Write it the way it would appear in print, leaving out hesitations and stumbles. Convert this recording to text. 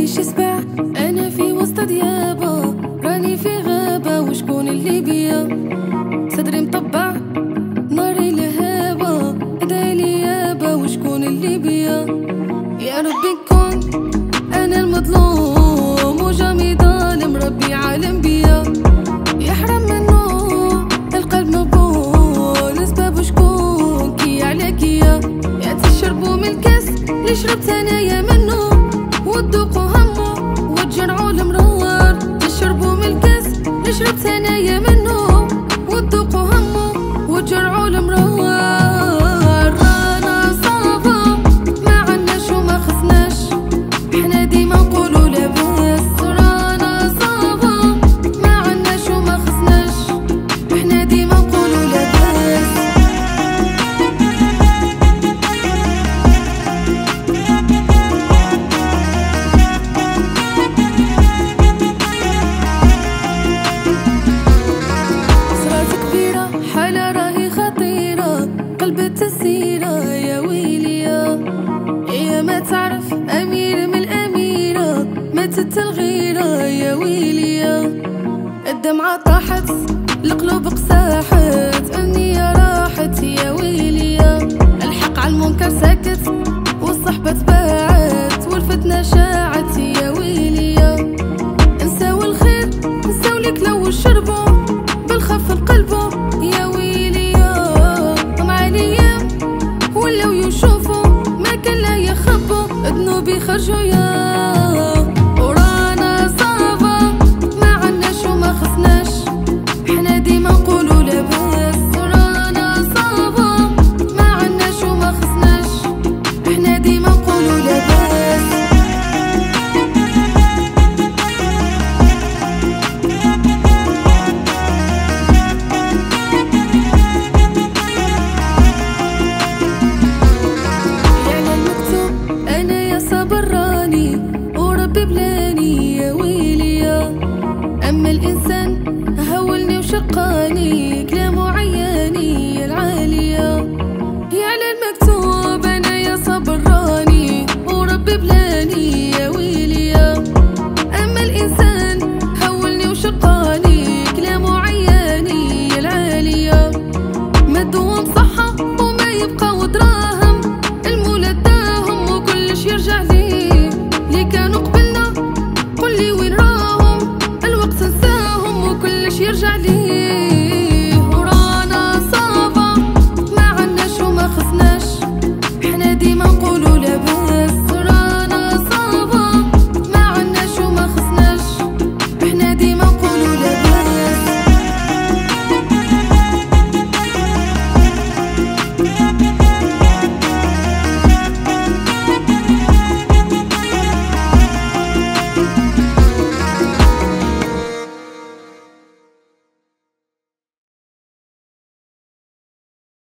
عايش سباع انا في وسط ديابه، راني في غابه وشكون اللي بيا، صدري مطبع ناري لهابه، ادعيلي يابا وشكون اللي بيا، يا ربي كون انا المظلوم وجامي ظالم، ربي عالم بيا يحرم منه القلب مقبول، سباب شكون كي عليك يا تشربوا من الكاس اللي شربت انايا منه، وتذوقوا همه وتجرعوا المروار، تشربوا من الكاس اللي شربت انايا منه، وتذوقوا همه وتجرعوا المروار. رانا صافا ما عناش وما خصناش، احنا ديما نقولوا لاباس، رانا صافا ما عناش وما خصناش، احنا ديما نقولوا لاباس. حالة راهي خطيرة قلبت السيرة، يا ويليا يا ما تعرف أمير من الأميرة، ماتت الغيرة يا ويليا، الدمعة طاحت القلوب قساحت، النية راحت يا ويليا، الحق على المنكر ساكت والصحبة تباعت، والفتنة شاعت يا ويليا، نساو الخير نساو لك لو شربوا بالخف القلبو يا ويليا، مع الايام ولاو يشوفوا ما كان لا يخبوا، ذنوبي خرجوا يا